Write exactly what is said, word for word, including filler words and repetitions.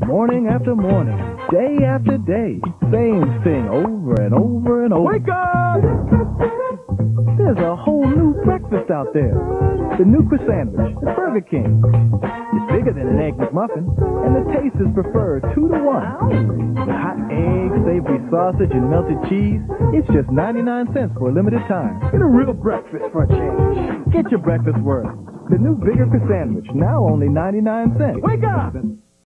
Morning after morning, day after day, same thing over and over and over. Wake up! There's a whole new breakfast out there. The new Croissandwich at Burger King. It's bigger than an Egg McMuffin, and the taste is preferred two to one. With hot eggs, savory sausage, and melted cheese, it's just ninety-nine cents for a limited time. Get a real breakfast for a change. Get your breakfast worth. The new bigger Croissandwich, now only ninety-nine cents. Wake up!